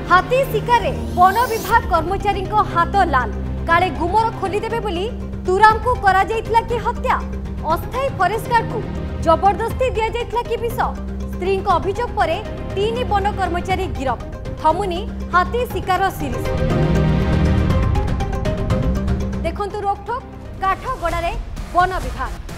हाथी शिकार वन विभाग कर्मचारी हाथ लाल काले गुमर खोलीदेवे बोली तुराम को करा जाइतला कि हत्या। अस्थायी फॉरेस्ट गार्ड को जबरदस्ती दिया जाइतला कि विष। स्त्री अभियोग पर 3 वन कर्मचारी गिरफ। थमुनी हाथी शिकार सीरीज। देखंतु रोकठोक काठगड़ारे वन विभाग।